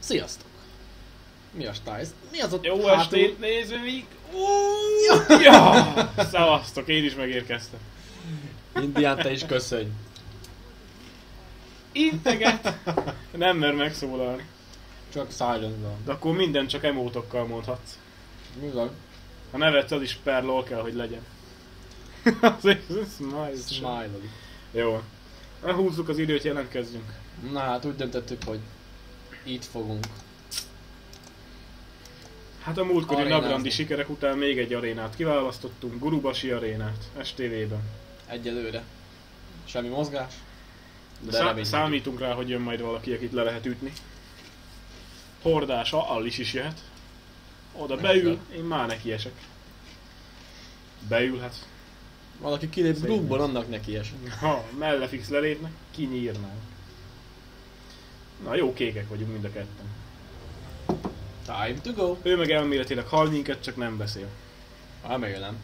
Sziasztok! Mi a stájsz? Mi az ott Jó hátul? estét nézőink! Ja! Szevasztok, én is megérkeztem. Indián, te is köszönj! Integet! Nem mer megszólalni. Csak silence van. De akkor minden csak emótokkal mondhatsz. Mi van? A nevet az is per lol kell, hogy legyen. Smile. Jó. Húzzuk az időt, jelentkezzünk. Na hát úgy döntöttük, hogy itt fogunk. Hát a múltkori Arénázni. naprandi sikerek után még egy arénát kiválasztottunk, Gurubasi arénát, STV-ben. Egyelőre. Semmi mozgás. De Számítunk rá, hogy jön majd valaki, akit le lehet ütni. Hordása, Allis is jöhet. Oda beül, én már neki esek. Beül, hát. Valaki kilép Szép groupból, lesz. annak neki esik. Ha mellefix lelépnek, kinyírnánk. Na jó kékek vagyunk mind a ketten. Time to go. Ő meg elméletileg hall minket, csak nem beszél. Remélem.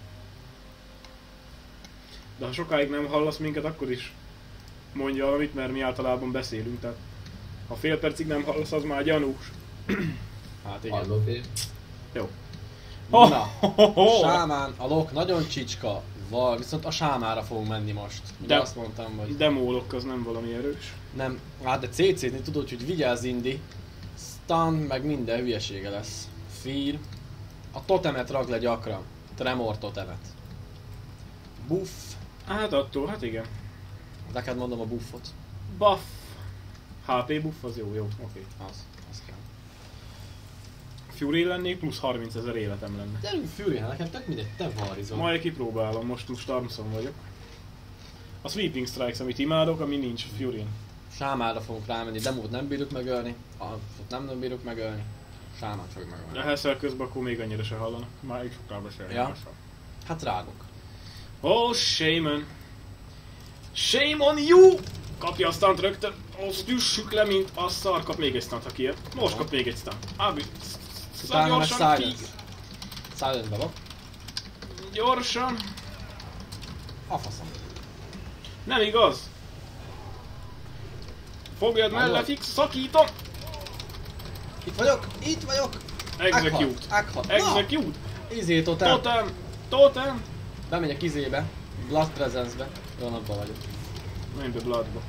De ha sokáig nem hallasz minket, akkor is mondja valamit, mert mi általában beszélünk. Tehát ha fél percig nem hallasz, az már gyanús. Hát igen. Hallok én. Jó. Na, sámán, a lok nagyon csicska, viszont a sámára fogunk menni most. Ugye De- azt mondtam, hogy Demólok az nem valami erős. nem, hát de CC-zni tudod, hogy vigyázz Indi. Stun, meg minden hülyesége lesz. Fear. A totemet ragd le gyakran. Tremor totemet. Buff. Hát attól, hát igen. Neked mondom a buffot. Buff. HP buff az jó, oké. Az kell. Fury lennék, plusz 30 000 életem lenne. Gyerünk Fury, hát nekem tök mindegy, te varizol. Majd kipróbálom, most Stormson vagyok. A Sweeping Strikes, amit imádok, ami nincs Fury-n. Sámára fogunk rámenni, demót nem bírjuk megölni. Nem bírjuk megölni. Sámát fog De megölni. ha eszel közben, akkor még annyira se hallanak. Már így sokkal beszélni. Ja. Hát rágok. Oh, shame. Shame on you! Kapja a stunt rögtön. Azt üssük le, mint a szar. Kap még egy stunt, ha kijött. Most kap még egy stunt. Ábbi. Utána meg Gyorsan, silence. Silence belok. Gyorsan. A faszom. Nem igaz. Fogjad Hallod? mellé, fix, szakítom. Itt vagyok! Execute. Aghat. Execute. Izé totem. Totem. Bemegyek izébe. Blood Presence-be. Vonatban vagyok. Menj be Bloodba.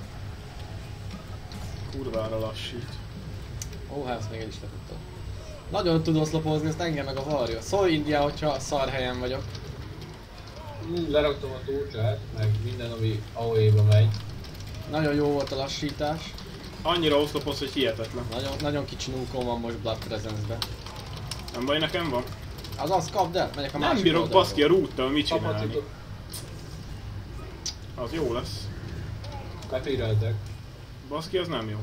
Kurvára lassít. Ó, hát ezt még el is letudtad. Nagyon tud oszlopozni, ezt engem meg a varja. Szólj India, hogyha szar helyen vagyok. Leraktam a túlcsát, meg minden, ami AOE-ba megy. Nagyon jó volt a lassítás. Annyira oszlopoz, hogy hihetetlen. Nagyon kicsi núkom van most Blood Presence-be. Nem baj, nekem van. Az kapd el, megyek a másik Nem bírok oldalról. baszki a rúttal, mit csinálni. Kapacitot Az jó lesz. beféreltek. Baszki, az nem jó.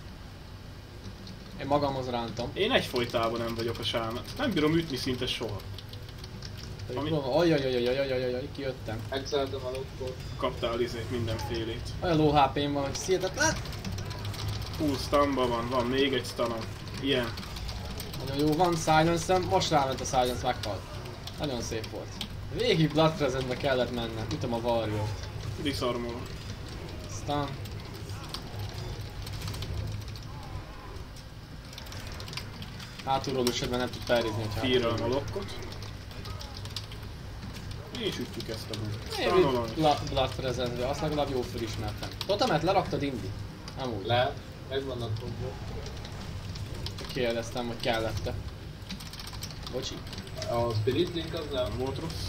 Én magamhoz rántom. Én egyfolytában nem vagyok a sámát. Nem bírom ütni szinte soha. Ami- Ajajajajajajajajajaj, kijöttem. Megszálltam a lokkot. Kaptál izét mindenfélét. Olyan low HP-m van, hogy hihetetlen. Full stunba van még egy stunom. Ilyen. Nagyon jó, van silence-em, most ráment a silence, meghalt. Nagyon szép volt. Végig Blood Presence-be kellett mennem, ütöm a Warrior-t. Diszarmolom. Stun. Hátulról üsödve nem tud felrizni, hogyha... Fírelem a lokkot. Mi is ütjük ezt a búrt. Én Stunolom. Blood Presence-be, azt legalább jó felismertem. Totemet leraktad Indi? Amúgy. Meg vannak fogva. Kérdeztem, hogy kellett-e. Bocsi. A Spirit Link az nem. Nem volt rossz.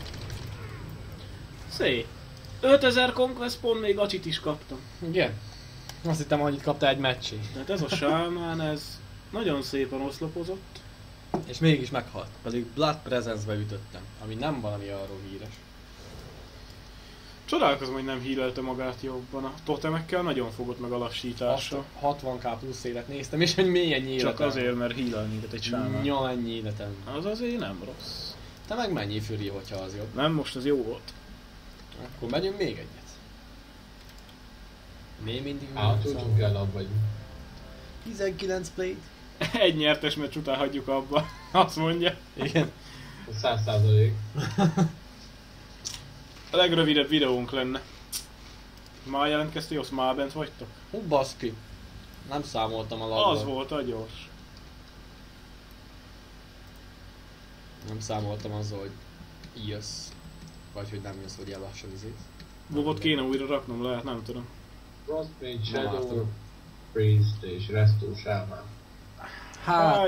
Szép. 5000 Conquest pont, még acsit is kaptam. Igen? Azt hittem, hogy itt kapta egy meccsé. Tehát ez a sámán, ez nagyon szépen oszlopozott. És mégis meghalt. Pedig Blood Presence-be ütöttem. Ami nem valami arról híres. Csodálkozom, hogy nem hílelte magát jobban. A totemekkel nagyon fogott meg a lassításra. 60k plusz élet néztem, és hogy még ennyi életem. Csak azért, mert hílel minket egy sámán. Ja, ennyi életem. Az azért nem rossz. Te meg mennyi Fury, hogyha az jobb. Nem, most az jó volt. Akkor megyünk még egyet. Még mindig Tudtunk kell abba vagy. 19 plate. Egy nyertes meccs után hagyjuk abba. Azt mondja. Igen. 100%. A legrövidebb videónk lenne. Már jelentkeztél, azt már bent vagytok? Hú baszki. Nem számoltam a laggal. Az volt a gyors. Nem számoltam azzal, hogy jössz. Vagy hogy nem jössz, hogy ellassan izét. Bobot kéne újra raknom, lehet, nem tudom. Frostmage, Nem Shadow, ártom. Priest és Restore Shaman. Hát,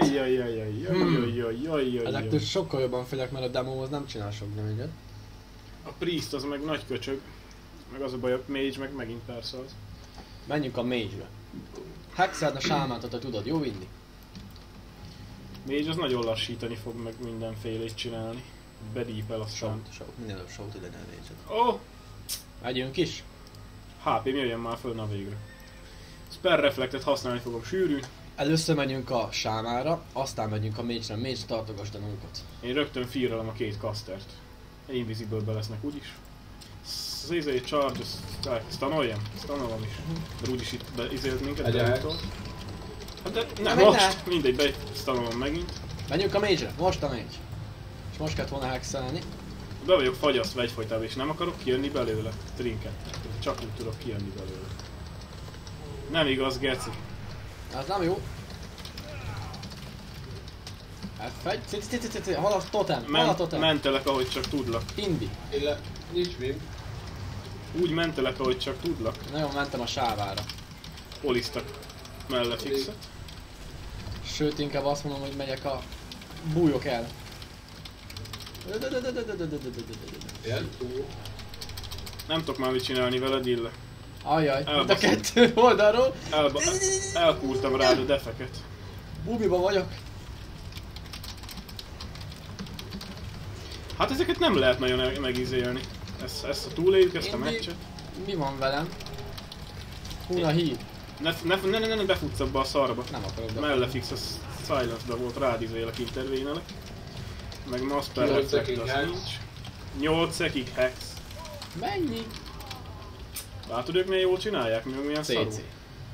ezektől sokkal jobban félek, mert a demóhoz nem csinál sok damage-et. A Priest az meg nagy köcsög. Meg az a baj, a Mage meg megint persze az. Menjünk a mage-be. Hexeld a sámánt, ha te tudod, jó vinni? Mage az nagyon lassítani fog meg mindenfélét csinálni. Bedípel aztán. Mindenebb show ide ne mage-et. Oh! Megyünk is? HP-m jöjjön már föl, na végre. Spell Reflectet használni fogom sűrűn. Először megyünk a sámára, aztán megyünk a mage-re. Mage, tartogasd a munkat. Én rögtön fearrelem a két castert. Invisible-be lesznek úgyis. Izé, charge, stunoljam? Stanolom is. De úgyis itt beizélt minket. Egyáltalán. beütol. Hát de nem, Nem, most! Mindegy, bestanolom megint. Menjünk a mage-re, most a mage. És most kellett volna hexelni. Be vagyok fagyasztva egyfolytában és nem akarok kijönni belőle. Trinket. Csak úgy tudok kijönni belőle. Nem igaz, geci. Ez nem jó. Hol a totem? Hol a totem? Mentelek ahogy csak tudlak. Indi. Nincs win. Úgy mentelek ahogy csak tudlak. Nagyon mentem a sávára. Polisztak mellett fixet. Sőt, inkább azt mondom, hogy megyek a... Bújok el. Ilyen túl. Nem tudok már mit csinálni veled, ille. Ajjaj, mind a Elbaszom. kettő oldalról. Elkúrtam rád a defeket. Bubiba vagyok. Hát ezeket nem lehet nagyon megizélni. Ezt a túléljük, ezt a Indi, meccset. Mi van velem? Huna hív. Ne befutsz abba a szarba. Nem akarok be. Mellefix a silence-be volt, rád izélek, intervénelek. Meg Master 8 Reflect sekig az hex. nincs. 8 sekig hex. Mennyi? Látod, ők milyen jól csinálják, mi milyen szarul. CC.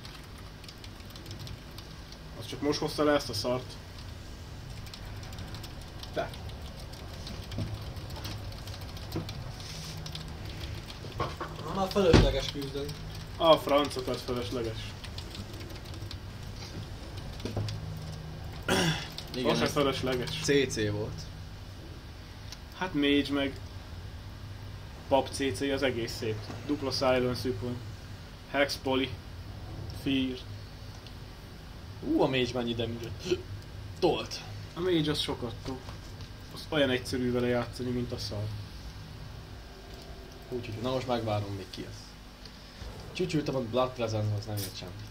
Az csak most hozta le ezt a szart. Be. Már fölösleges küzdön. A francokat felesleges. Igen, Az se ez felesleges. CC volt. Hát Mage meg Pap CC az egész szép. Dupla silence-ük van. Hex, Poly, Fear. A mage mennyi damage. Tolt. A Mage az sokat tud. Az olyan egyszerű vele játszani, mint a szar. Úgyhogy, na most megvárom, még ki az. Csücsültem a Blood Presence, az nem ért semmit.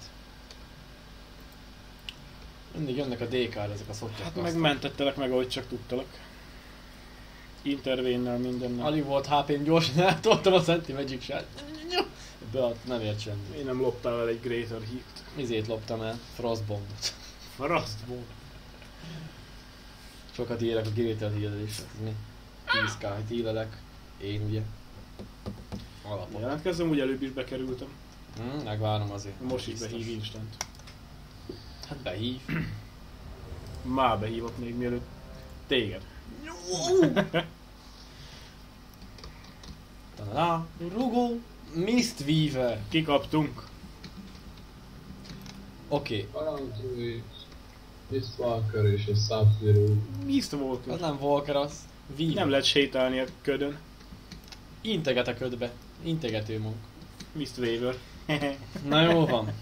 Mindig jönnek a DK-ra ezek a szottyák. Hát megmentettelek meg, ahogy csak tudtalak. Intervénnel mindennel. Alig volt HP-m, gyorsan eltoltam a Senti Magic Shot. De nem ért semmit. Én nem loptál el egy Greater Heat. Izét loptam el, Frostbombot. Frostbomb. Sokat írek a Greater Heal-el is, hát ez mi? 10k healelek, én ugye. Alapok. Jelentkezzem, úgy előbb is bekerültem. Megvárom azért. Most is Biztos. behív instant. Hát behív. Már behívott még mielőtt téged. Ta-da-da, rugó, Mistweaver. Kikaptunk. Oké, Parantrui, Mistwalker és a Sub-Zero. Mistwalker. az nem Walker, az Weaver. Nem lehet sétálni a ködön. Integet a ködbe. Integető monk. Mistwaver. Na jó van.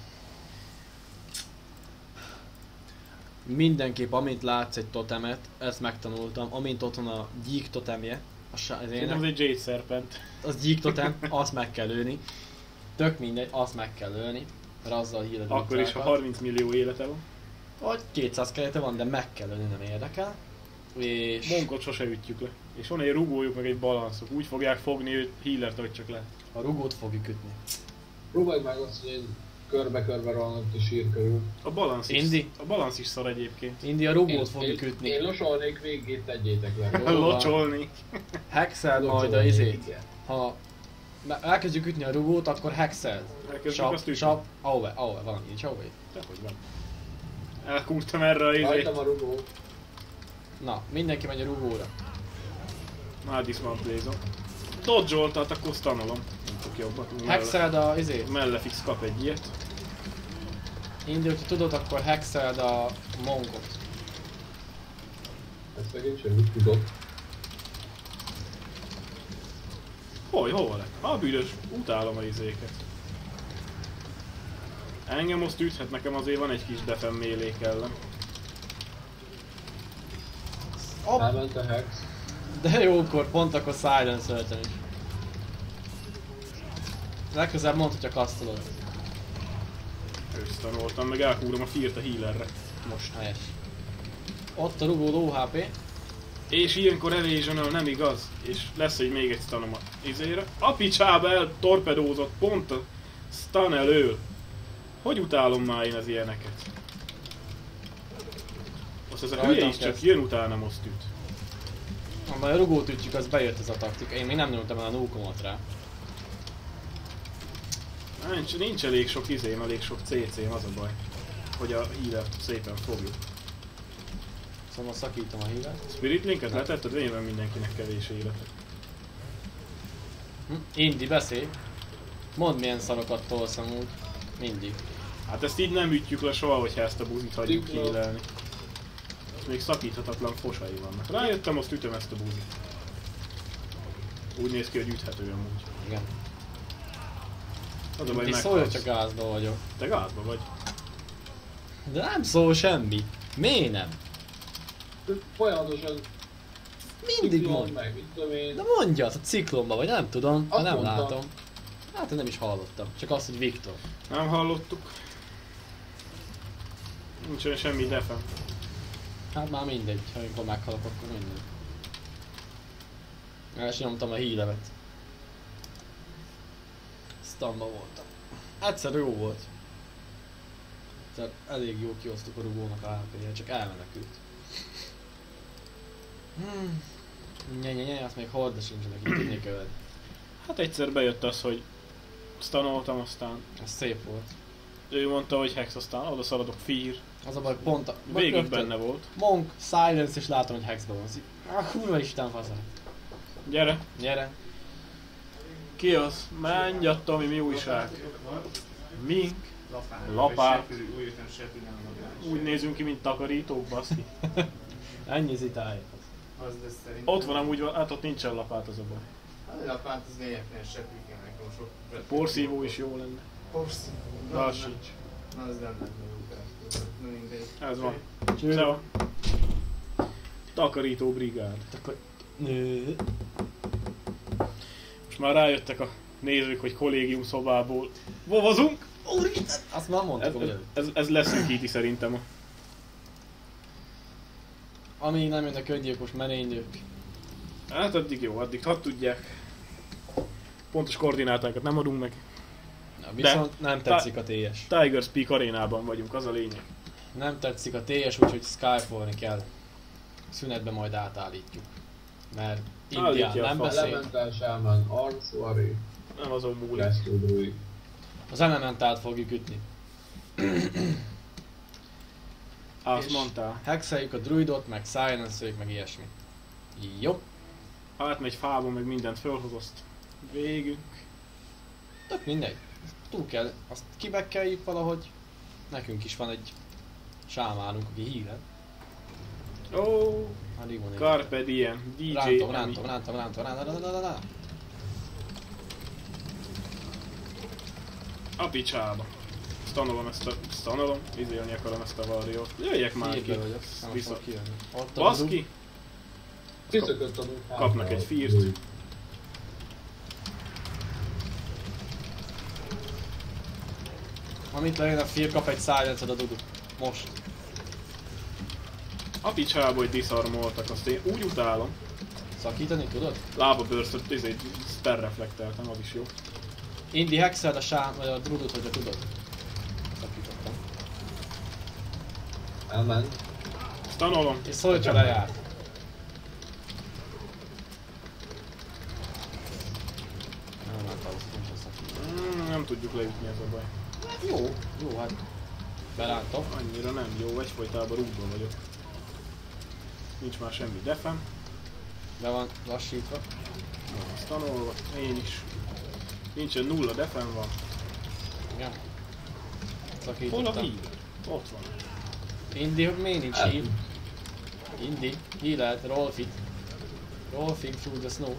Mindenképp amint látsz egy totemet, ezt megtanultam, amint ott van a gyík totemje, az Ez egy Jade Serpent. az gyík totem, azt meg kell lőni. Tök mindegy, azt meg kell lőni, mert azzal híled Akkor is, ha 30 millió élete van. Vagy 200 kelete van, de meg kell lőni, nem érdekel. És... Monkot sose ütjük le. És van egy rugójuk, meg egy balanszok. Úgy fogják fogni őt healert, ahogy csak lehet. a rugót fogjuk ütni. Próbálj meg azt, hogy én körbe-körbe rohanok a sír körül. A balansz is, Indi? a balansz is szar egyébként. Indi, a rugót fogjuk ütni. Én losolnék végét, tegyétek le. Jó van. Locsolni. Hexeld majd a Locsolni, izét. igen. Ha elkezdjük ütni a rugót, akkor hexeld. Elkezdjük azt ütni. Sap, ahova, valami nincs, ahova. Dehogy van. Elkúrtam erre a izét. Rajtam a rugó. Na, mindenki megy a rugóra. Már dismantlézom. Dodge-oltat, akkor stanolom. Nem tudok jobbat. Hexeld a izét. Mellefix kap egy ilyet. Indi, hogyha tudod, akkor hexeld a monkot. Ezt megint sem úgy tudok. Hol lett? A büdös, utálom a izéket. Engem azt üthet, nekem azért van egy kis defem mélé kellem. Elment a hex. De jókor, pont akkor silence-öltem is. Legközelebb mondd, hogyha kasztolod. Összetanultam, meg elkúrom a Fear-t a healerre. Most. Helyes. Ott a rugó low HP. És ilyenkor evasion nem igaz? És lesz egy még egy stunom a izére. A picsába eltorpedózott pont a stun elől. Hogy utálom már én az ilyeneket? Most ez a hülye is csak jön utána most üt. Ha a rugót ütjük, az bejött ez a taktika. Én még nem nyúltam el a nukomat rá. Nincs elég sok izém, elég sok CC-m, az a baj. Hogy a healert szépen fogjuk. Szóval szakítom a healert. Spirit Linket letetted? Nyilván mindenkinek kevés élete. Indi, beszélj! Mondd milyen szarokat tolsz amúgy. Mindig. Hát ezt így nem ütjük le soha, hogyha ezt a buzit hagyjuk healelni. Még szakíthatatlan fosai vannak. Rájöttem, azt ütöm ezt a buzit. Úgy néz ki, hogy üthető amúgy. Igen. Az a baj, Indi, szólj, csak gázba vagyok. Te gázba vagy. De nem szól semmi. Miért nem? Folyamatosan Mindig mond. meg, mit tudom én. De mondja, a ciklonba vagy, nem tudom, Azt nem mondtam. látom. Hát én nem is hallottam, csak azt, hogy Viktor. Nem hallottuk. Nincsen semmi defem. Hát már mindegy, ha amikor meghalok, akkor mindegy. El sem nyomtam a hílevet. Stunba voltam. Egyszer jó volt. Tehát elég jó kiosztuk a rugónak a HP-je, csak elmenekült. Azt még horda sincsenek, így tudnék követni. Hát egyszer bejött az, hogy stunoltam, aztán Ez szép volt. ő mondta, hogy hex, aztán oda szaladok Fear. Az a baj, pont a... Végig rögtön benne volt. Monk, Silence és látom, hogy hexben van. Kurva isten faszát. Gyere! Gyere. Ki az? Menj a Tomi, mi újság? Mink? Lapát. Úgy nézünk ki, mint takarítók, baszki. Ennyi zitály. Az lesz szerintem. Ott van amúgy, hát ott nincsen lapát, az a baj. A lapát az lényegtelen sepülken nekem sok. Porszívó is jó lenne. Porszívó. De az sincs. Na az nem lenne jó kereskedő. Na mindegy. Ez van. Cső. Szeva. Takarító brigád. Akkor... Most már rájöttek a nézők, hogy kollégium szobából vovazunk. Úristen! Azt már mondtuk, hogy Ez leszűkíti szerintem a... amíg nem jönnek öngyilkos merénylők. Hát addig jó, addig hadd tudják. Pontos koordinátákat nem adunk meg. Na, viszont nem tetszik a TS. Tiger Peak arénában vagyunk, az a lényeg. Nem tetszik a TS, úgyhogy Skyfall-ni kell. Szünetbe majd átállítjuk. Mert Indián Állítja a nem fasz. beszél. Elemental Shaman, Arsuari, Nem azon múlik. Rescue Druid. Az elementált fogjuk ütni. Azt És mondtál. hexeljük a druidot, meg silence-öljük, meg ilyesmi. Jó. Átmegy fába, meg mindent fölhozoszt. Végünk. Tök mindegy. Túl kell, azt kibekkeljük valahogy. Nekünk is van egy sámánunk, aki híre. Ó, Alig van egy. Carpe Diem, DJ Rántom. A picsába. Stanolom, izélni akarom ezt a Warrior-t. Jöjjek már ki. Hírbe vagyok, nem Vissza. fog kijönni. Ott a Baszki! Kiszökött a munkába. Kapnak egy Fear-t. Amit lejön a Fear, kap egy silence-ot a Dudu. Most. A picsába, hogy diszarmoltak, azt én úgy utálom. Szakítani tudod? Lába bőrszöt, ezért spell reflekteltem, az is jó. Indi hexeld a sám, vagy a Drudut, hogyha tudod. Szakítottam. Elment. Stanolom. És szólj, hogyha lejárt. Nem láttál, azt nincs a szakítani. Nem tudjuk leütni, ez a baj. Jó, hát. Berántom. Annyira nem jó, egyfolytában rúgban vagyok. Nincs már semmi defem. Be van lassítva. Stanolva, én is. Nincsen nulla defem van. Igen. Hol a Szakítottam. hír? Ott van. Indi, hogy miért nincs hív? Indi, healed, Rolfit. Rolfing through the snow.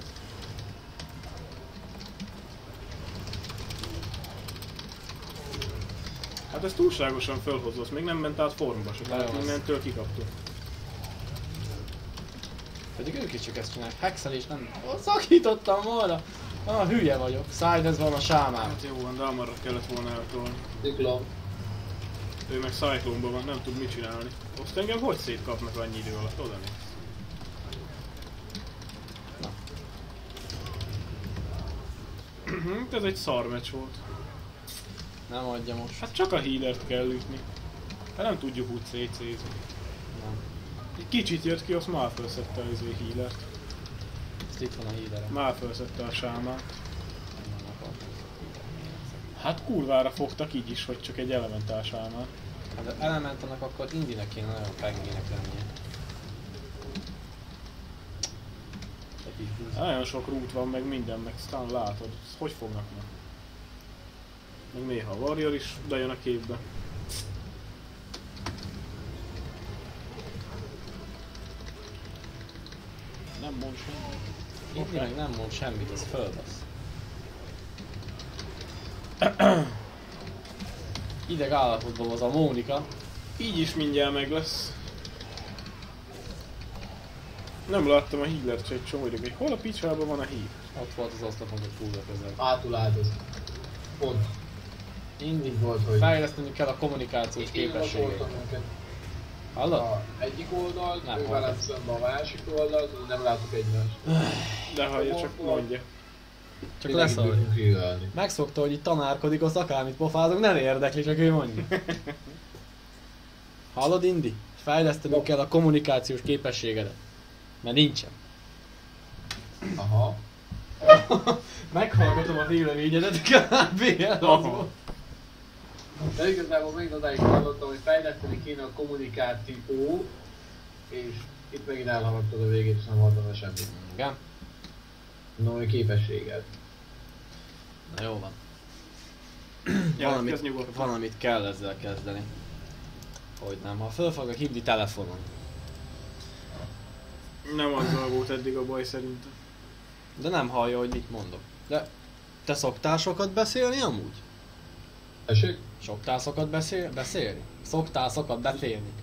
Hát ez túlságosan fölhozza, még nem ment át formba se, tehát Nagyon innentől kikaptunk. Pedig ők is csak ezt csinálják. Hexelés nem... Szakítottam volna! Hülye vagyok. Silence van a sámán. Hát jó van, de amarra kellett volna eltolni. Ciklon. Ő meg Cyclone-ban van, nem tud mit csinálni. Azt engem hogy szétkapnak annyi idő alatt, oda néz. Ez egy szar meccs volt. Nem adja most. Hát csak a healert kell ütni. Hát nem tudjuk úgy CC-zni. Nem. Egy kicsit jött ki, azt már felszedte az healert. Ezt itt van a healer. Már felszedte a sámát. Nem akar. Hát kurvára fogtak így is, hogy csak egy elementál sámát. Hát az Elementalnak akkor Indinek kéne nagyon pengének lennie. Egy is húz. Nagyon sok rút van, meg minden, meg aztán látod, ezt hogy fognak meg. Meg néha a Warrior is bejön a képbe. Nem mond semmit. Indi meg nem mond semmit, az fölbasz. Ideg állapotban az a Mónika. Így is mindjárt meg lesz. Nem láttam a healert se egy csomó ideig. Hol a picsában van a heal? Ott volt az oszlopon, hogy fullra közel. Hátul áldoz. Pont. Indi, Így volt, hogy... fejleszteni kell a kommunikációs Én képességét. voltam neked. Hallod? A egyik oldalt, Nem ő hallom. velem szemben a másik oldalt, nem látok egymást. De hallja, csak mondja. Csak Mindenkit leszarja. tudunk hírálni. Megszokta, hogy itt tanárkodik, az akármit pofázunk, nem érdekli, csak ő mondja. Hallod, Indi? Fejleszteni kell a kommunikációs képességedet. Mert nincsen. Aha. Meghallgatom a véleményedet, kb. Az volt. De igazából még odáig hallottam, hogy fejleszteni kéne a kommunikáció, és itt megint elhaladtad a végét, és nem hallottam semmit. Igen? No, a képességed. Na jó van. Jelentkezz nyugodtan. Valamit kell ezzel kezdeni. Hogy nem, ha föl fogok hívni telefonon. Nem azzal volt eddig a baj szerintem. De nem hallja, hogy mit mondok. De te szoktál sokat beszélni amúgy? Tessék? Szoktál sokat beszélni? Szoktál sokat beszélni?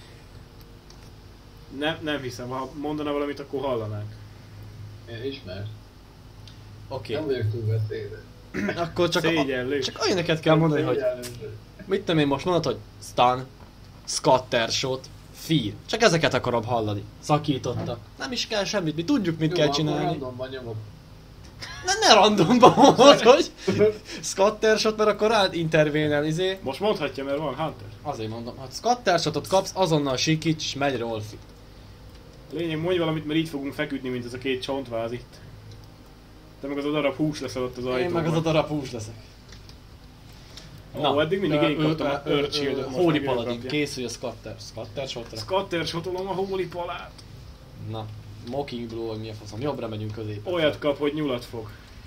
Nem hiszem, ha mondana valamit, akkor hallanánk. Én ismer. Oké. Nem vagyok túl beszélve. Akkor csak Szégyellő. csak olyaneket kell mondani, hogy mit tudom én most mondod, hogy stun, scattershot, fear. Csak ezeket akarom hallani. Szakítottak. Nem is kell semmit, mi tudjuk mit kell csinálni. Randomban nyomok. Ne randomban mondod, hogy scattershot, mert akkor rád intervénel, Most mondhatja, mert van Hunter. Azért mondom, ha scattershotot kapsz, azonnal sikíts és megy Rolfi. Lényeg, mondj valamit, mert így fogunk feküdni, mint ez a két csontváz itt. Te meg az a darab hús leszel ott az ajtóban. Én meg az a darab hús leszek. Ó, eddig mindig én kaptam a Earth Shield-ot, most Holy meg ő Paladin, kapja. készülj a scattershotra. Scattershotolom a Holy Palát. Na, Mocking Blow, vagy mi a faszom, jobbra megyünk középre. Olyat kap, hogy nyulat fog.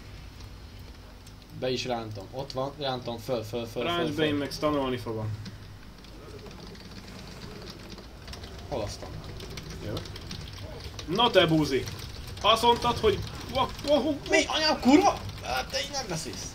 Be is rántom, ott van, rántom föl. Ráncs be, én meg stanolni fogom. Hol aztán? Jó. Na te buzi! Azt mondtad, hogy... Mi? Anyám, kurva? Hát te így nem beszélsz.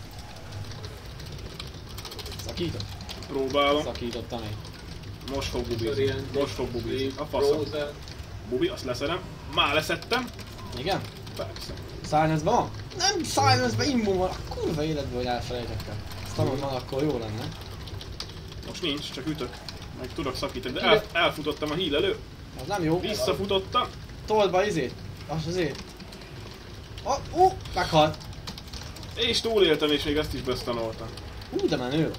Szakított? Próbálom. Szakítottam én. Most fog bubizni. Most fog bubizni. A faszom. Bubi, azt leszedem. Már leszettem. Igen? Persze. Silence-ben van? Nem Silence-ben, immum van. A kurva életből, hogy elfelejtek el. Stanod van, akkor jó lenne. Most nincs, csak ütök. Meg tudok szakítani, de elfutottam a heal elő. Az nem jó. Visszafutottam. Told be izét. Azért. Meghalt. És túléltem, és még ezt is bestanoltam. De menő.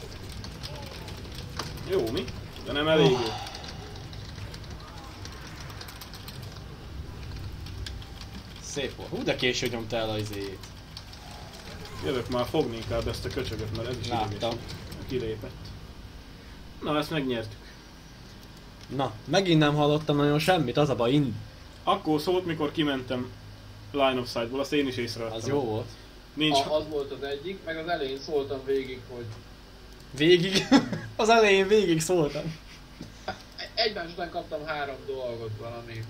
Jó, mi? De nem elég. Szép volt. De késő nyomta el a izéjét. Jövök már fogni inkább ezt a köcsögöt, mert ez is Láttam. ideges. Kilépett. Na, ezt megnyertük. Na, megint nem hallottam nagyon semmit, az a baj, Akkor szólt, mikor kimentem line of sight-ból, azt én is észrevettem. az jó volt. Nincs... Az volt az egyik, meg az elején szóltam végig, hogy Végig, az elején végig szóltam. egymás után kaptam 3 dolgot valami.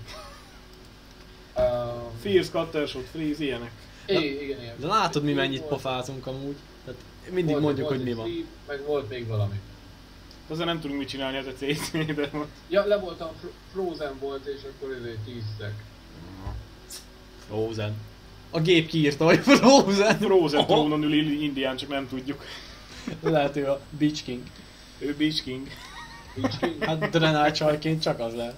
Fierce, Cuttershot, Freeze, ilyenek. Igen. De látod mi mennyit Volt- pofázunk amúgy? Tehát mindig volt- mondjuk, volt hogy mi egy van. sleep, meg volt még valami. Ezzel nem tudunk mit csinálni, ez a CC-ben van. Ja, le voltam, Frozen volt és akkor 10-tek. Frozen. A gép kiírta, hogy Frozen. Frozen Aha. trónon ül Indián, csak nem tudjuk. Lehet ő a Beach King. Ő Beach King. Hát Drenál csajként csak az lehet.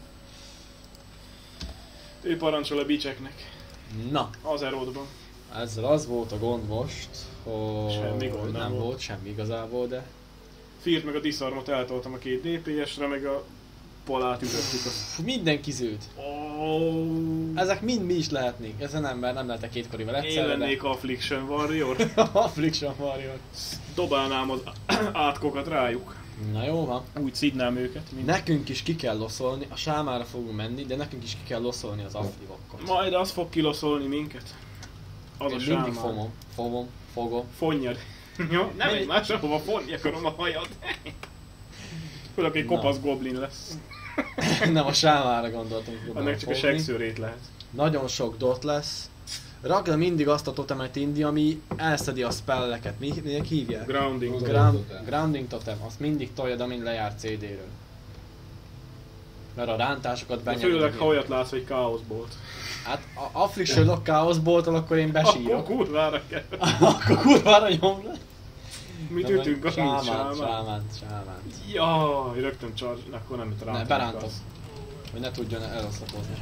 Ő parancsol a bicseknek. Na, Az erodban. ezzel az volt a gond most, hogy Semmi gond nem nem volt. volt semmi igazából, de Feart meg a Disarmot eltoltam a 2 DPS-re, meg a Palát ütöttük a... Fú, minden kiződ. Ezek mind mi is lehetnénk. Ezen ember nem lehet 2 korival Én egyszerre. lennék Affliction Warrior. Affliction Warrior. Dobálnám az átkokat rájuk. Na jó van. Úgy szidnám őket. Mint... Nekünk is ki kell loszolni, a sámára fogunk menni, de nekünk is ki kell loszolni az afflivokkot. Majd az fog kiloszolni minket. Az a Én mindig sámán. fogom. Fonnyad. Jó? Nem egy máshova fonni akarom a hajad. Főleg egy Na. kopasz goblin lesz. Nem a sámára gondoltunk próbálni Annak csak a fogni. segszőrét lehet. Nagyon sok dot lesz. Rakd le mindig azt a totemet, Indi, ami elszedi a spelleket. Minek hívják? Grounding. Grounding totem. Azt mindig toljad, amin lejár CD-ről. Mert a rántásokat De benyomod. főleg ha olyat látsz, hogy Chaos Bolt. Hát a Affliction Lock Chaos Bolt-tól akkor én Akkor besírok. kurvára kell. Akkor kurvára nyom le. Mit ütünk a sámán? Sámán. Jaj, rögtön charge, akkor nem Ne, berántom. Hogy ne tudjon eloszlapozni.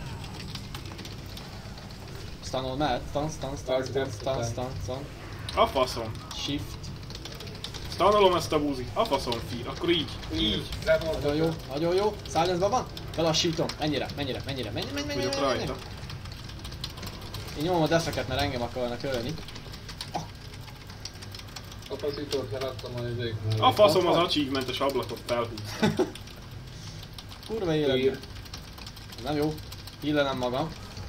Stunol mehet, stun. A faszom. Shift. Stunolom ezt a búzit. A faszom, Fear. Akkor így. Nagyon jó, nagyon jó. Silence-ban van? Belassítom. Mennyire. Vagyok rajta. Én nyomom a defeket, mert engem akarnak ölni. Kapacitort leraktam a izéknél. A faszom az achievementes ablakot felhúzta. Kurva életben. Nem jó. Hillenem magam.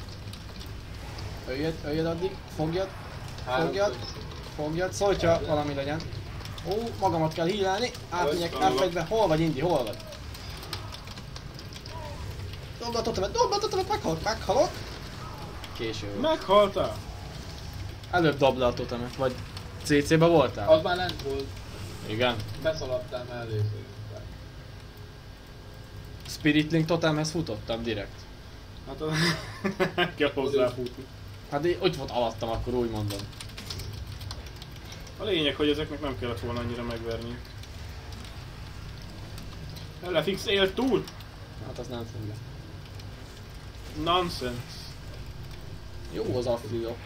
Öljed addig. Fogjad. Szólj, hogyha valami legyen. Ó, magamat kell hílelni. Átmegyek F1-be. Hol vagy, Indi? Hol vagy? Dobd a totemet, meghalok. Késő. Meghaltál? Előbb dobd le a totemet, vagy CC-be voltál? Az már lent volt, Igen. beszaladtál mellé szerintem. Spirit Link totemhez futottam direkt. Hát kell hozzáfutni. Hát ott volt alattam, akkor úgy mondom. A lényeg, hogy ezeknek nem kellett volna annyira megverniük. Elefix élt túl? Hát az nem fogja. Nonsense. Jó az affliok.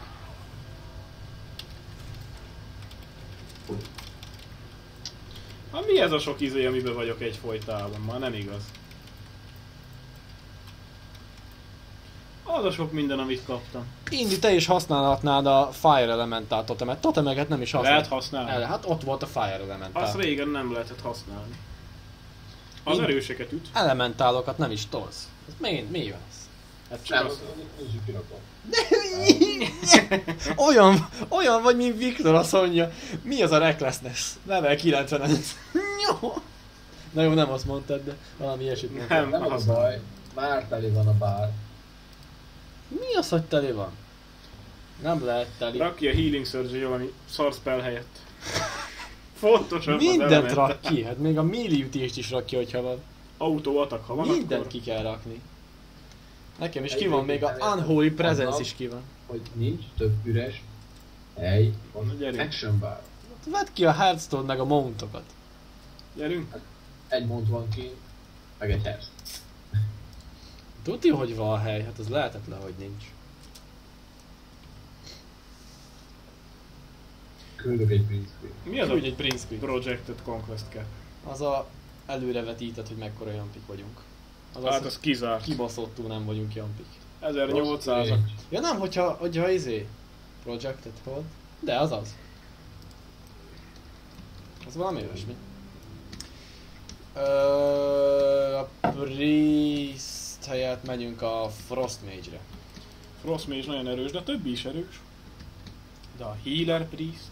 Hát mi ez a sok izé, amiben vagyok egyfolytában? Már nem igaz. Az a sok minden, amit kaptam. Indi, te is használhatnád a Fire Elemental totemet. Totemeket nem is használ. Lehet használni. Hát ott volt a Fire Elemental. Azt régen nem lehetett használni. Az Én- erőseket üt. Elementálokat nem is tolsz. Ez mi van ez? Hát csak Nem, az... az nincs is kirakom. Olyan vagy, mint Viktor azt mondja. Mi az a Recklessness? Level 90 Jó. Na jó, nem azt mondtad, de valami ilyesmit mondtad. Nem, Nem az a használni. baj. Már teli van a bár. Mi az, hogy teli van? Nem lehet teli. Rak ki a Healing Surge valami szar spell helyett. Fontosabb az Mindent elemental. rak ki, hát még a melee ütést is rak ki, hogyha van. Auto attack, ha van, Mindent akkor... ki kell rakni. Nekem is ki van, még a Unholy Presence is ki van. Hogy nincs több üres hely, Na, van gyerünk. action bar. Vedd ki a Hearthstone meg a mountokat. Gyerünk. Egy mont van ki, meg egy herz. Tudti, hogy van hely, hát az lehetetlen, hogy nincs. Küldök egy print screen. Mi az a Küldj egy Prince Queen. Projected Conquest Cap? Az a előrevetített, hogy mekkora jampik vagyunk. Az Hát az, az kizárt. kibaszottul nem vagyunk jampik. 1800-ak. Ja nem, hogyha izé... Projected hold. De az az. Az valami olyasmi. A Priest helyett megyünk a Frost Mage-re. Frost Mage nagyon erős, de a többi is erős. De a Healer Priest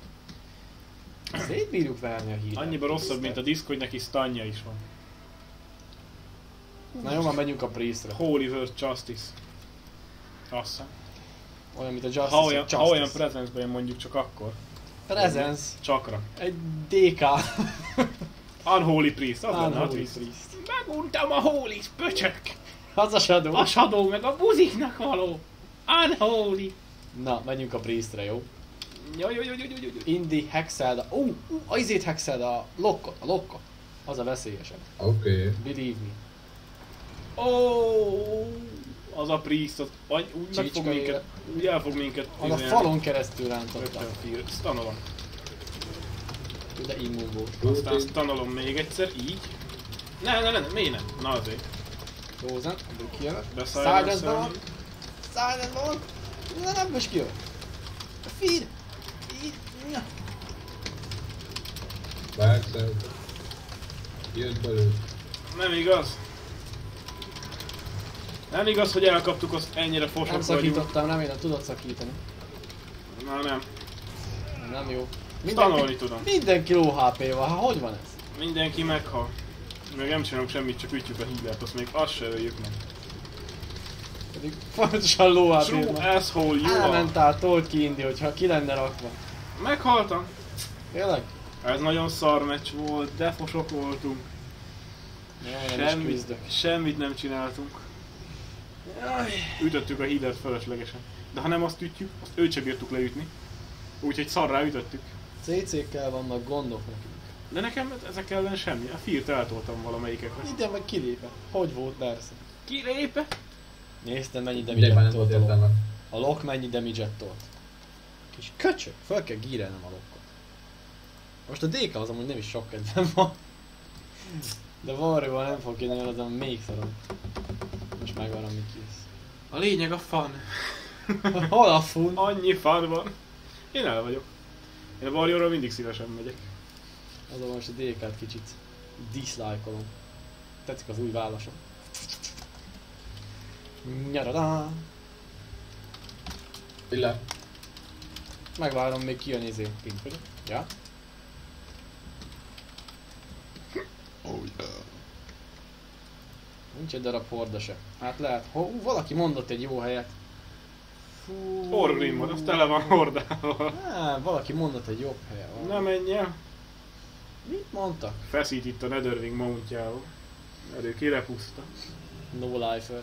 Szétbírjuk verni a híret. annyiban rosszabb, mint a diszk, hogy neki stanja is van. Na jó, már megyünk a Priestre. Holy Word Justice. Azt hiszem. Olyan, mint a Justice. Ha olyan Justice. presence-ben jön mondjuk csak akkor. Presence. Csakra. Egy DK. Unholy Priest, az lenne a Unholy twist. Priest. Meguntam a Holy pöcsök! Az a Shadow. A Shadow meg a buziknak való! Unholy! Na, menjünk a Priestre, jó? Jó. Indi, hexeld a... a izét hexeld a lokkot, a lokkot. Az a veszélyesebb. Oké. Believe me. Az a Priest, az úgy meg fog Csicska minket, úgy el fog minket Az a falon keresztül rántotta. Rögtön stunolom. De immun volt. Aztán stunolom még egyszer, így. Ne, miért nem? Na azért. Józan, ebből kijövök. Beszálljon van. Silence van. Na, nem most kijövök. A feed. Ja. Vágszál. Jött belőle. Nem igaz. Nem igaz, hogy elkaptuk azt ennyire Nem fosok vagyunk. szakítottam, remélem tudod szakítani. Na nem. Nem jó. Tanulni tudom. Mindenki low HP-val, hát hogy van ez? Mindenki meghal. Meg nem csinálunk semmit, csak ütjük a hívert, azt még azt se öljük meg. Pedig fontosan low True HP-val. asshole, you are. Elmentál, told ki Indi, hogyha ki lenne rakva. Meghaltam. Tényleg? Ez nagyon szar meccs volt, de fosok voltunk. Jaj, nem is küzdök. Semmit nem csináltunk. Jaj. Ütöttük a hídert fölöslegesen. De ha nem azt ütjük, azt őt sem bírtuk leütni. Úgyhogy szarrá ütöttük. CC-kkel vannak gondok nekünk. De nekem ezek ellen semmi. A Fear-t eltoltam valamelyikekre. Ide meg kilépve. Hogy volt persze? Kilépe? Néztem mennyi Ugye damage-et már nem tolt volt a lok. értelme. A lok mennyi damage-et tolt. Kis köcsög, fel kell gírelnem a lokkot. Most a DK az amúgy nem is sok kedvem van. De valójában nem fog jönni, az a még szarom. Most megvan, ami kész. A lényeg a fun. Hol a fun? Annyi fun van. Én el vagyok. Én a Warriorra mindig szívesen megyek. Azon most a DK-t kicsit dislike-olom. Tetszik az új válasom. Nyarada. Villám. Megvárom, még kijön pink, ugye? Ja? Oh yeah. Nincs egy darab horda se. Hát lehet, valaki mondott egy jó helyet. Orgrim van, az tele van hordával. Valaki mondott egy jobb helyet. Na menj el. Mit mondtak? Feszít itt a Netherwing mountjával. Mert ő kirepuszta. No lifer.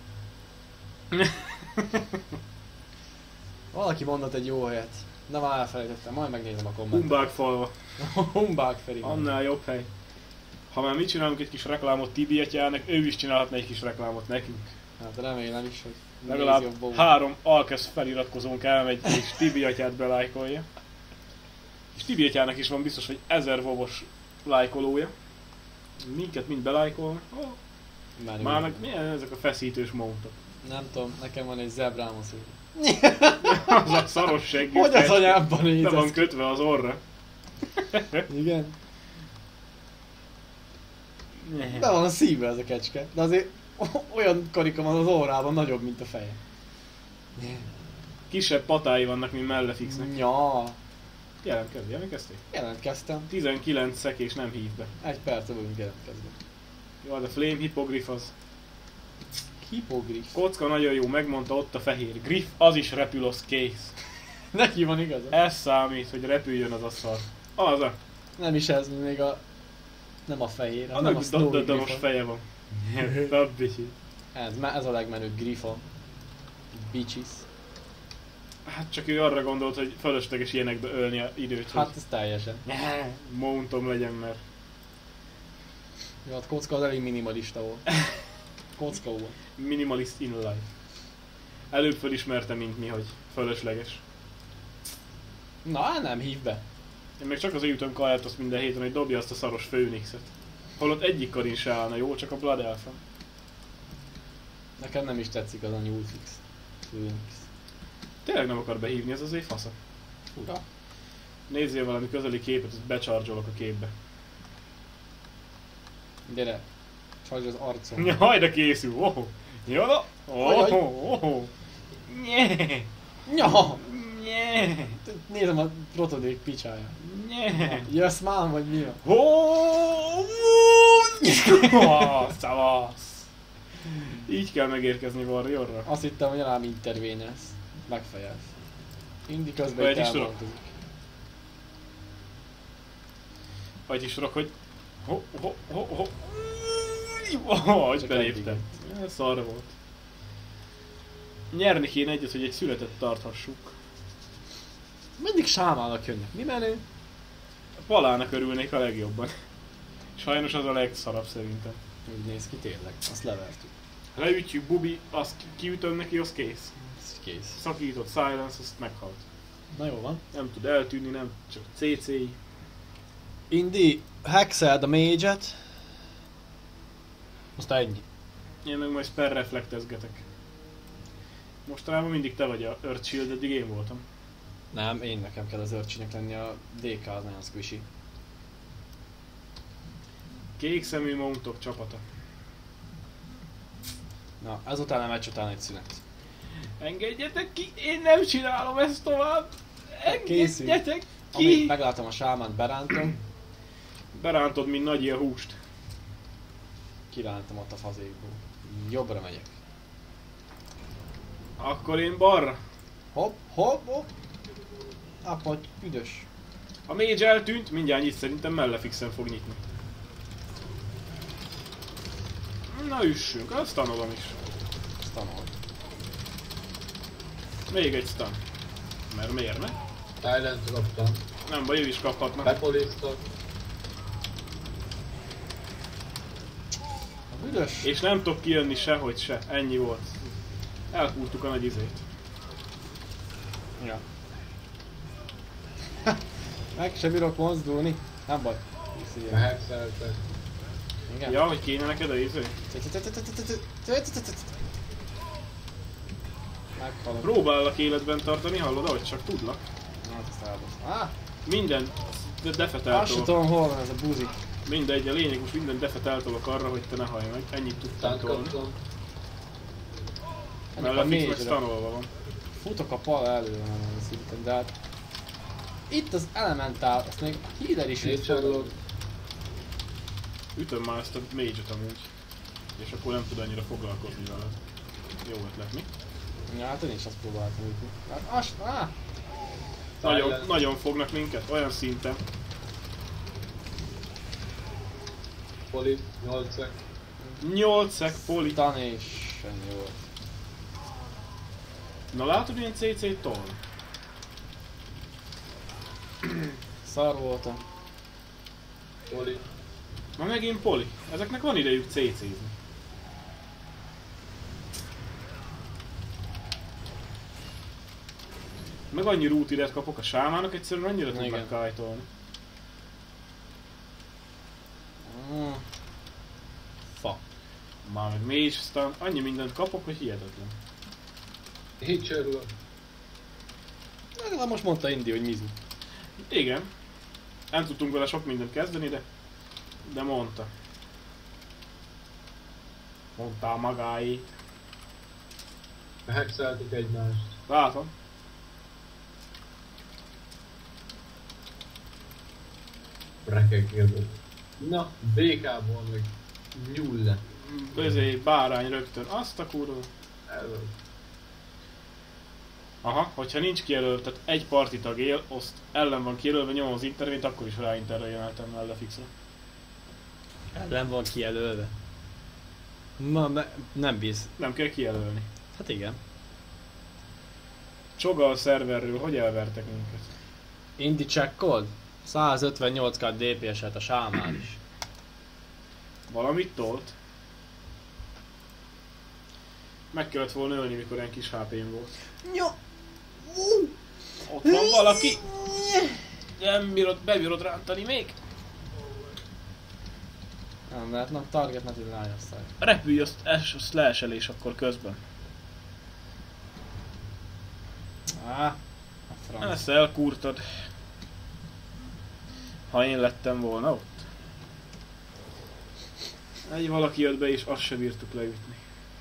Valaki mondott egy jó helyet. De már elfelejtettem, majd megnézem a kommentet. Humbák falva. Humbák Feri. Annál jobb hely. Ha már mi csinálunk egy kis reklámot Tibi atyának, ő is csinálhatna egy kis reklámot nekünk. Hát remélem is, hogy Legalább néz jobb 3 Alkesz feliratkozónk elmegy és Tibi atyát belájkolja. És Tibi atyának is van biztos, hogy 1000 vovos lájkolója. Minket mind belájkolnak. Oh. Már meg milyen ezek a feszítős mountok? Nem tudom, nekem van egy zebrám az úgy. Az a szaros seggű Hogy az fecske. anyámban néz Le van ez? kötve az orra. Igen. Be van a szíve ez a kecske, de azért olyan karika van az orrában, nagyobb, mint a feje. Kisebb patái vannak, mint mellefixnek. Ja, Jelentkeztél? jelentkeztem. 19 szek és nem hív be. 1 perc vagyunk jelentkezni. Jó, de Flame Hippogriff az. Hippogriff. Kocka nagyon jó, megmondta ott a fehér. Griff, az is repül, kész. Neki van igaza. Ez számít, hogy repüljön az a szar. Az a. Nem is ez, még a... Nem a fehér, nem a Annak Snowy daddanos Griffon. feje van. Tabbisi. Ez a legmenőbb Griffon. Bitches. Hát csak ő arra gondolt, hogy fölösleges ilyenekbe ölni a időt, Hát ez teljesen. hogy mountom legyen, mert Jó, hát kocka az elég minimalista volt. Kocka volt. minimalist in life. Előbb felismerte, mint mi, hogy fölösleges. Na, nem hív be. Én meg csak azért jutom kaját azt minden héten, hogy dobja azt a szaros Phoenixet. Holott egyik karin se állna, jó? Csak a Blood Elfen. Nekem nem is tetszik az a Newfix. Phoenix. Tényleg nem akar behívni, ez azért fasza. Ura. Nézzél valami közeli képet, azt becsargyolok a képbe. Gyere. Csargy az arcom. Jaj, de készül! Oh! Jó, na! Ajaj. Oh! Nye! Nya! Nye! Nézem a protodék picsáját. Nye! Jössz már, vagy mi van? Oh! Szavasz! Így kell megérkezni Warriorra. Azt hittem, hogy rám intervénelsz. Megfejelsz. Indi közben Vagy itt is tudok. elmondtuk. Vagy is tudok, hogy... Hogy Csak beléptem. Szar volt. Nyerni kéne egyet, hogy egy születet tarthassuk. Mindig sámának jönnek. Mi menő? Palának örülnék a legjobban. Sajnos az a legszarabb szerintem. Úgy néz ki tényleg. Azt levertük. Leütjük Bubi, azt kiütöm neki, az kész. Ez kész. Szakított silence, azt meghalt. Na jó van. Nem tud eltűnni, nem csak CC-i. Indi, hexeld a mage-et. Aztán ennyi. Én meg majd spell reflektezgetek. Mostanában mindig te vagy a Earth Shield, eddig én voltam. Nem, én nekem kell az örcsinek lenni, a DK az nagyon squishy. Kék szemű montok csapata. Na, ezután a meccs után egy szünet. Engedjetek ki, én nem csinálom ezt tovább! Készül. Engedjetek Amíg ki! meglátom a sámánt, berántom. Berántod, mint nagy a húst. Kirántom ott a fazékból. Jobbra megyek. Akkor én balra. Hopp, hopp, hopp. Apagy, üdös. A mage eltűnt, mindjárt nyit, szerintem mellefixen fog nyitni. Na üssünk, azt tanulom is. Stanol. Még egy stun. Mert miért ne? Silence kaptam. Nem baj, ő is kaphatna. Bepoliztak. Üdös. És nem tudok kijönni sehogy se, ennyi volt. Elkúrtuk a nagy izét. Ja. Meg sem bírok mozdulni. Nem baj. Behexeltek. Igen. Ja, hogy kéne neked a izé? Meghalok. Próbálok életben tartani, hallod, ahogy csak tudlak. Na, hát ezt elbasz. Minden defet Azt sem eltolok. tudom, hol van ez a buzi. Mindegy, a lényeg most minden defet eltolok arra, hogy te ne hallj meg. Ennyit tudtam Stun tolni. kaptam. Ennek a Mellefix meg négyre. stanolva van. Futok a pal előre nem szinten, de hát... Itt az elementál, ezt még healer is Négy itt fogod. csarlok. Ütöm már ezt a mage-et amúgy. És akkor nem tud annyira foglalkozni vele. Jó ötlet, mi? Ja, hát én is azt próbáltam ütni. Hát Nagyon, nagyon fognak minket, olyan szinten. Poli, 8 8-szek poli. Tan és ennyi volt. Na látod, ilyen CC-t tol? Szar voltam. Poli. Ma megint poli. Ezeknek van idejük CC-zni. Meg annyi rútidet kapok a sámának, egyszerűen annyira Igen. tudnak kájtolni. Mm. Fa. Már meg mage stun, annyi mindent kapok, hogy hihetetlen. 7 csarlok. Na, most mondta Indi, hogy Mizu. Igen. Nem tudtunk vele sok mindent kezdeni, de mondta. Mondtál magáét. Behexeltük egymást. Látom. Rekegérdő. Na, BK-ból meg nyúl le. Közé bárány rögtön. Azt a kurva. El- Aha, hogyha nincs kijelölt, tehát egy parti tag él, azt ellen van kijelölve, nyomom az intervényt, akkor is ráintervenáltam mellefixre. Ellen van kijelölve. Ma nem bíz. Nem kell kijelölni. Hát igen. Csogal szerverről, hogy elvertek minket? Indi csekkold? 158k DPS-et a sámán is. Valamit tolt. Meg kellett volna ölni, mikor ilyen kis HP-m volt. Jó. Ott van valaki! Nem bírod, bebírod rántani még? Nem lehet, na target not in line of sight. Repülj azt, a slash-elés akkor közben. A franc. Ezt elkúrtad. Ha én lettem volna ott. Egy valaki jött be és azt se bírtuk leütni.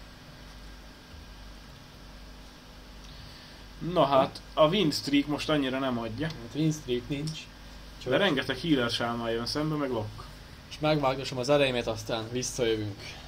Na hát, a win streak most annyira nem adja. Hát win streak nincs. De rengeteg healer sámmal jön szembe, meg lock. És megvágdosom az erejét, aztán visszajövünk.